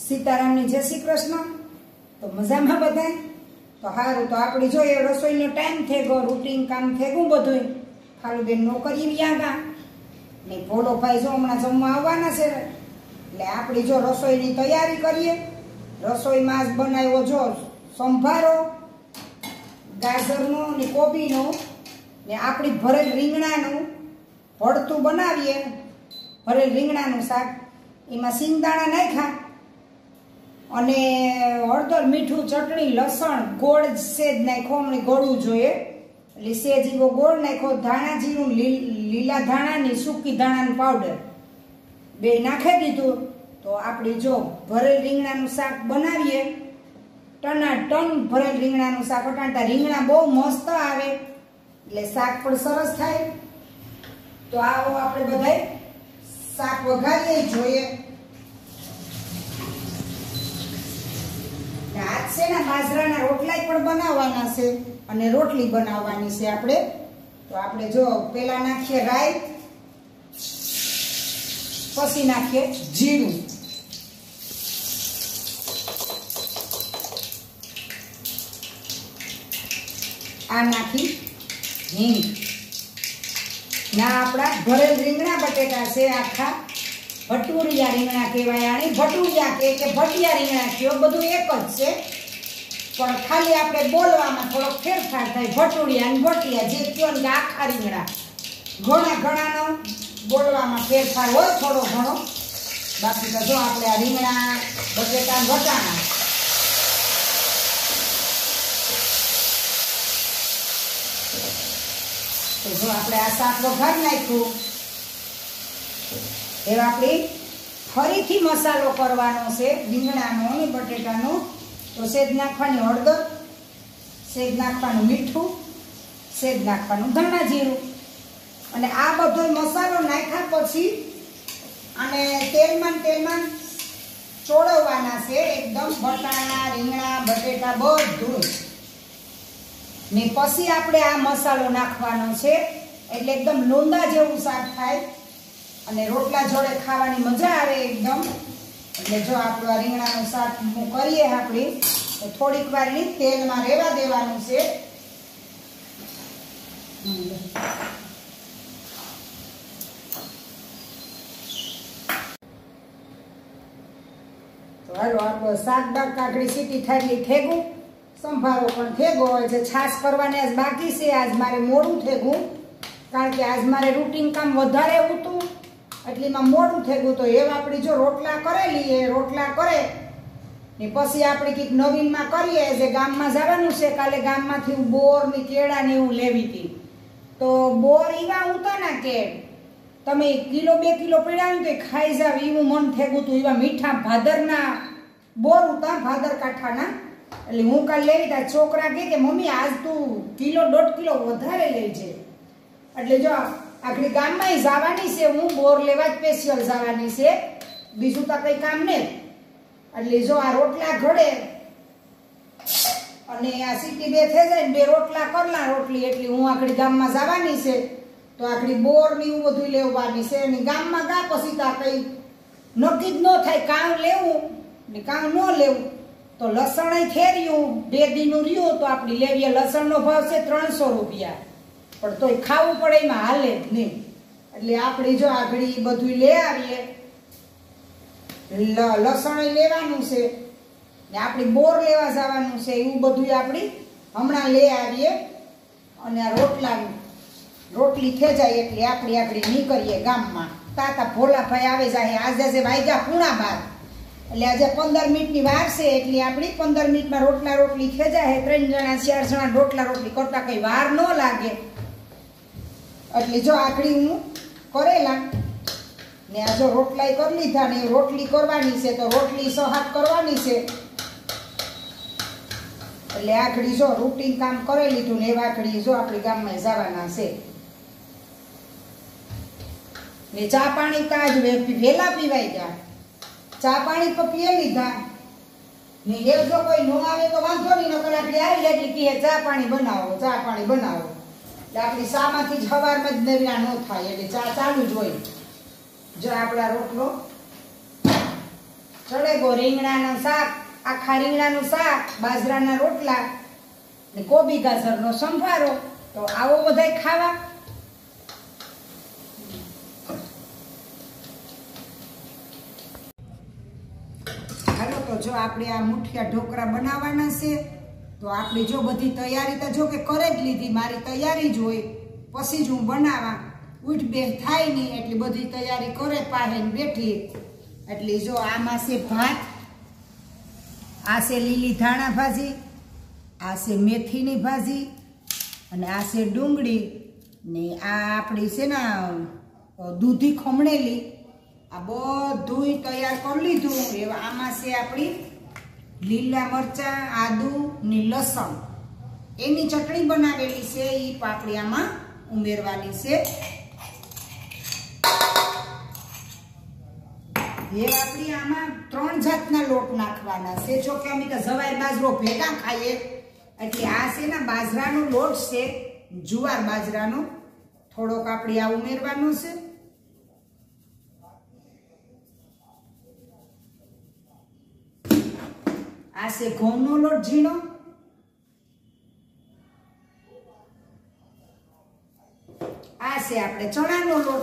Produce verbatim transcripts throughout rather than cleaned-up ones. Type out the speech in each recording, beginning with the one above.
સીતારામની જય શ્રી કૃષ્ણ। તો મજામાં બધાય? તો સારું, તો આપણી જોઈએ રસોઈનો ટાઈમ થઈ ગયો, રૂટીન કામ થઈ ગયું બધું। ફાલુબેન નોકરી વ્યા ગા ને ભોલો ભાઈ જો હમણાં જમવા આવવાના છે, એટલે આપણી જો રસોઈની તૈયારી કરીએ। રસોઈમાં જ બનાવ્યો જો સંભારો ગાજરનો ને કોબીનો ને આપણી ભરેલ રીંગણાનું ભરતું બનાવીએ। ભરેલ રીંગણાનું શાક, એમાં સિંગદાણા નાખ્યા અને હળદર, મીઠું, ચટણી, લસણ, ગોળ સેજ નાખ્યો, અમને ગળવું જોઈએ એટલે સેજ એવો ગોળ નાખ્યો, ધાણા જીરું, લીલા ધાણાની સૂકી ધાણાનું પાવડર બે નાખી દીધું। તો આપણી જો ભરેલ રીંગણાનું શાક બનાવીએ, ટના ટન ભરેલ રીંગણાનું શાક। અટાણતા રીંગણા બહુ મસ્ત આવે એટલે શાક પણ સરસ થાય। તો આવો આપણે બધાય શાક વઘારીએ જોઈએ। આજ છે ને બાજરાના રોટલા પણ બનાવવાના છે અને રોટલી બનાવવાની છે આપણે। તો આપણે જો પેલા નાખીએ રાઈ, પછી નાખીએ જીરું, આ નાખી હિંગ ના આપણા ભરેલ રીંગણા બટેટા છે, આખા ભટુરિયા રીંગણા કહેવાય, આને ભટુરિયા કે કે ભટિયા રીંગણા કયો, બધું એક જ છે, પણ ખાલી આપણે બોલવામાં થોડોક ફેરફાર થાય। ભટુરિયા અને ભટિયા જે કયો ને આખા રીંગણા, ઘણા ઘણાનો બોલવામાં ફેરફાર હોય થોડો ઘણો, બાકી તો જો આપણે આ રીંગણા બટેટા વટાણા તો જો આપણે આ શાક વઘારી નાખ્યું। હવે આપણે ફરીથી મસાલો કરવાનો છે રીંગણાનો અને બટેટાનો। તો સેજ નાખવાની હળદર, સેજ નાખવાનું મીઠું, સેજ નાખવાનું ધાણા જીરું, અને આ બધો મસાલો નાખ્યા પછી અને તેલમાં તેલમાં ચોળવવાના છે એકદમ, બટાણા, રીંગણા, બટેટા બધું ને પછી આપણે આ મસાલો નાખવાનો છે એટલે એકદમ લોંદા જેવું શાક થાય અને રોટલા જોડે ખાવાની મજા આવે એકદમ। એટલે જો આપણું આ રીંગણાનું શાક કરીએ આપણે તો થોડીક વાર તેલમાં રહેવા દેવાનું છે। તો હાલો આપણો શાક બાક કાકડી સીટી થાય થેગું, સંભારો પણ થેગો હોય છે, છાશ કરવાને આજ બાકી છે। આજ મારે મોડું થેગું કારણ કે આજ મારે રૂટીન કામ વધારે હતું એટલે એમાં મોડું થેગું। તો એમ આપણી જો રોટલા કરેલી એ રોટલા કરે ને પછી આપણે કંઈક નવીનમાં કરીએ, જે ગામમાં જવાનું છે કાલે, ગામમાંથી હું બોર ની કેળા ને એવું લેવી હતી। તો બોર એવા ઉતા ને કે તમે કિલો બે કિલો પીડાવ્યું તો ખાઈ જાવ એવું મન થેગું હતું। એવા મીઠા ભાદરના બોર ઉતા, ભાદર કાંઠાના, એટલે હું કાલે લેવી તા છોકરા કહે કે મમ્મી આજ તું કિલો દોઢ કિલો વધારે લઈ છે। એટલે જો આખરી ગામમાં જવાની છે, હું બોર લેવા સ્પેશિયલ જવાની છે, બીજું તો કઈ કામ નહીં। એટલે જો આ રોટલા ઘડે અને આ સીટી બે થઈ જાય ને બે રોટલા કરલા રોટલી, એટલે હું આખરી ગામમાં જવાની છે તો આખરી બોર ને એવું બધું લેવાની છે। અને ગામમાં ગા પછી તો કઈ નક્કી જ ન થાય કામ લેવું ને કામ ન લેવું। તો લસણ ખેર્યું બે દીનું રહ્યું તો આપણી લેવીએ લસણનો ભાવ છે ત્રણસો રૂપિયા, પણ તોય ખાવું પડે એમાં હાલે જ નહીં। એટલે આપણે જો આગળ બધું લે આવીએ, લસણ લેવાનું છે ને આપણી બોર લેવા જવાનું છે, એવું બધું આપણે હમણાં લે આવીએ। અને આ રોટલાનું રોટલી થઈ જાય એટલે આપણી આપણી નીકળીએ ગામમાં। તાતા ભોલાભાઈ આવે જાય, આજે જે વાગ્યા પૂણા બાર, એટલે આજે પંદર મિનિટની વાર છે એટલે આપણી પંદર મિનિટમાં રોટલા રોટલી થઈ જાય। ત્રણ જણા ચાર જણા રોટલા રોટલી કરતા કઈ વાર ન લાગે। એટલે જો આકડી હું કરેલા ને આ જો રોટલા કરી લીધા ને રોટલી કરવાની છે, તો રોટલી સહાક કરવાની છે એટલે આખડી જો રૂટીન કામ કરી લીધું ને એ આખડી જો આપણી ગામમાં જવાના છે। ને ચા પાણી કાજ વેલા પીવાઈ ગયા, ચા પાણી તો પીએ લીધા ને એ જો કોઈ ન આવે તો વાંધો નહીં, નકર આપણે આવી જાય એટલે કહે ચા પાણી બનાવો, ચા પાણી બનાવો, એટલે આપણી શામાંથી જ સવારમાં જ નવ્યા ન થાય એટલે ચા ચાલુ જ હોય। જો આપણા રોટલો ચડેગો રીંગણાનું શાક, આખા રીંગણાનું શાક, બાજરાના રોટલા ને કોબી ગાજરનો સંભારો. તો આવો બધાય ખાવા. હાલો તો જો આપણે આ મુઠિયા ઢોકળા બનાવવાના છે. તો આપણે જો બધી તૈયારી તો જો કે કરે જ લીધી, મારી તૈયારી જ હોય, પછી જ હું બનાવવા. ઉઠ બે થાય નહીં એટલી બધી તૈયારી કરે પાસે બેઠી. એટલે જો આમાં છે ભાત, આ છે લીલી ધાણા ભાજી, આ છે મેથીની ભાજી, અને આ છે ડુંગળી, ને આ આપણી છે ને દૂધી ખમણેલી. આ બધું તૈયાર કરી લીધું. એવા આમાં છે આપણી લીલા મરચાં, આદુ ને લસણ, એની ચટણી બનાવેલી છે. એ પાપડી આમાં ઉમેરવાની છે. એ આપણી આમાં ત્રણ જાતના લોટ નાખવાના છે. જો કે અમે તો જવાય બાજરો ભેગા ખાઈએ, એટલે આ છે ને બાજરાનો લોટ છે, જુવાર બાજરાનો. થોડોક આપણે આ ઉમેરવાનો છે. આ છે ઘઉંનો લોટ ઝીણો. આ છે આપણે ચણાનો લોટ.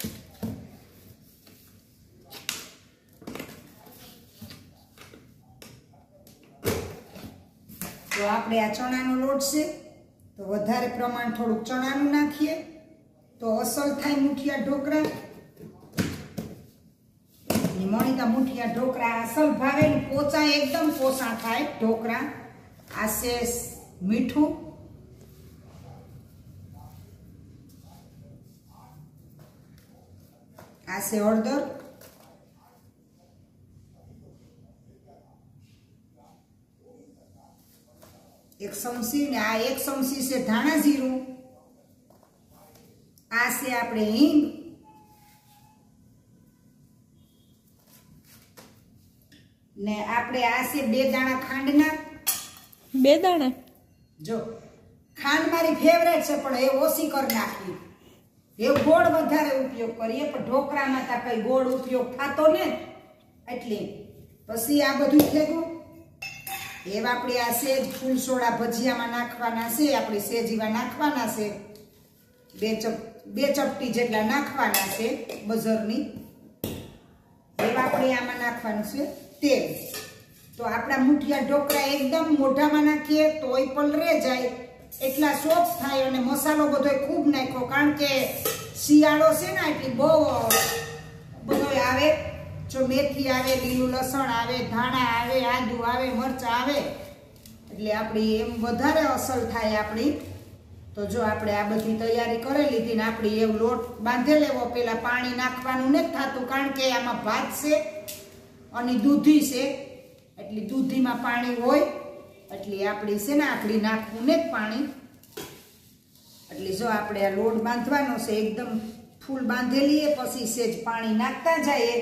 તો આપણે આ ચણાનો લોટ છે, તો વધારે પ્રમાણ થોડુંક ચણાનું નાખીએ તો અસલ થાય મુઠિયા ઢોકળા. મણીતા મુઠિયા ઢોકળા અસલ ભાવે, પોચા એકદમ પોચા થાય ઢોકળા. આ છે મીઠું, આ છે હળદર, એક ચમચી, ને આ એક ચમચી છે ધાણા જીરું. આ છે આપણે હિંગ, ને આપણે આ છે બે દાણા ખાંડના. બે દાણા જો ખાંડ મારી ફેવરેટ છે, પણ એ ઓછી કરી નાખી. એ ગોળ વધારે ઉપયોગ કરીએ, પણ ઢોકળામાં તા કઈ ગોળ ઉપયોગ થતો ને, એટલે પછી આ બધું ભેગું. એવા આપણે આ સેજ ફૂલ સોડા ભજીયામાં નાખવાના છે. આપણે સેજીવા નાખવાના છે, બે ચપ બે ચપટી જેટલા નાખવાના છે બઝરની. એવા આપણે આમાં નાખવાનું છે તેલ. તો આપણા મુઠિયા ઢોકળા એકદમ મોઢામાં નાખીએ તોય પલરે જાય એટલા સોફ્ટ થાય. અને મસાલો બધો ખૂબ નાખ્યો, કારણ કે શિયાળો છે ને, એટલે બહુ બધો આવે. જો મેથી આવે, લીલું લસણ આવે, ધાણા આવે, આદુ આવે, મરચાં આવે, એટલે આપણી એમ વધારે અસલ થાય આપણી. તો જો આપણે આ બધી તૈયારી કરી લીધી ને આપણી એવો લોટ બાંધે લેવો. પેલા પાણી નાખવાનું નથી થતું, કારણ કે આમાં ભાત છે અને દૂધી છે, એટલે દૂધીમાં પાણી હોય, એટલે આપણી છે ને આખડી નાખવું ને જ પાણી. એટલે જો આપણે આ લોટ બાંધવાનો છે, એકદમ ફૂલ બાંધેલી, પછી સેજ પાણી નાખતા જાય.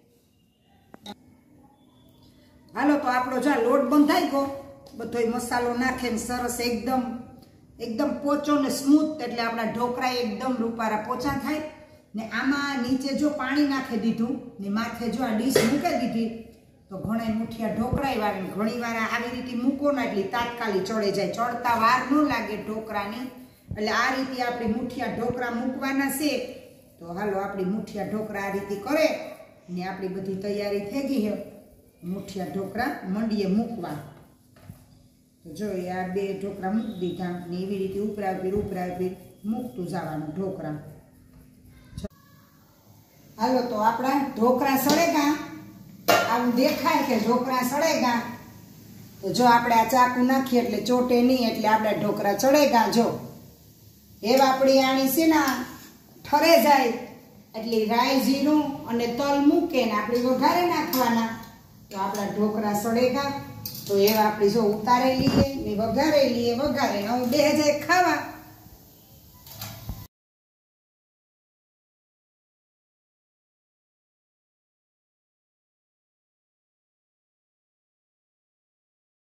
હાલો તો આપણો જો લોટ બંધાઈ ગયો, બધો મસાલો નાખે ને સરસ એકદમ એકદમ પોચો ને સ્મૂથ, એટલે આપણા ઢોકળા એકદમ રૂપારા પોચા થાય. ને આમાં નીચે જો પાણી નાખી દીધું ને માથે જો આ ડીશ મૂકી દીધી, તો ઘણા મુઠિયા ઢોકળા વાળે ઘણી વાર આવી રીતે મૂકો ને એટલે તાત્કાલિક ચડે જાય, ચડતા વાર ન લાગે ઢોકળાની. એટલે આ રીતે આપણે મુઠિયા ઢોકળા મૂકવાના છે. તો હાલો આપણી મુઠિયા ઢોકળા આ રીતે કરે ને આપણી બધી તૈયારી થઈ ગઈ છે. મુઠિયા ઢોકળા મંડીએ મૂકવા. તો જો આ બે ઢોકળા મૂકી દીધા ને એવી રીતે ઉપરાવી ઉપરાવી મૂકતું જવાનું ઢોકળા. હાલો તો આપણા ઢોકળા સળેગા, આવું દેખાય કે ઢોકળા સળેગા. તો જો આપણે આ ચાકુ નાખીએ એટલે ચોટે નહીં, એટલે આપણે ઢોકળા ચડેગા. જો એવા આપણી આણી છે ને ઠરે જાય એટલે રાઈ જીરું અને તલ મૂકે ને આપણે વઘારે નાખવાના. તો આપણા ઢોકળા સળેગા. તો એવા આપણે જો ઉતારે લઈએ ને વઘારે લઈએ, વઘારે હું બે હજાર ખાવા.